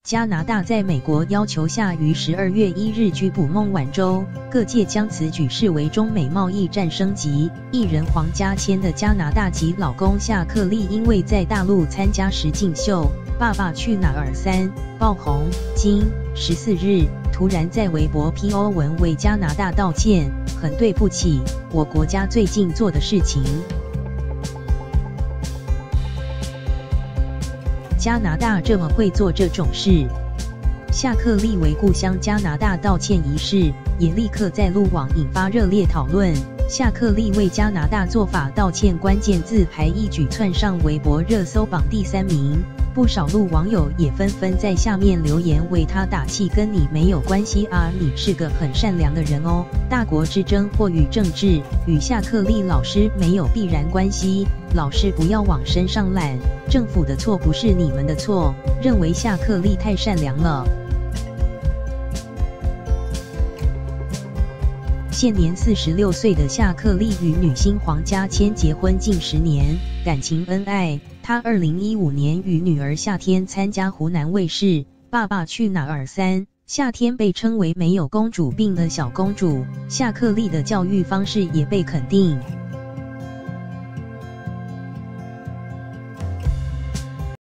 加拿大在美国要求下于12月1日拘捕孟晚舟，各界将此举视为中美贸易战升级。艺人黄家千的加拿大籍老公夏克立因为在大陆参加实境秀《爸爸去哪儿3》爆红，今14日突然在微博 PO 文为加拿大道歉，很对不起，我国家最近做的事情。加拿大这么会做这种事？夏克立为故乡加拿大道歉一事，也立刻在陆网引发热烈讨论。夏克立为加拿大做法道歉关键字还一举窜上微博热搜榜第3名，不少陆网友也纷纷在下面留言为他打气，跟你没有关系啊，你是个很善良的人哦。大国之争或与政治与夏克立老师没有必然关系，老师不要往身上揽，政府的错不是你们的错，认为夏克立太善良了。现年46岁的夏克立与女星黄家千结婚近10年，感情恩爱。他2015年与女儿夏天参加湖南卫视《爸爸去哪儿3》，夏天被称为没有公主病的小公主，夏克立的教育方式也被肯定。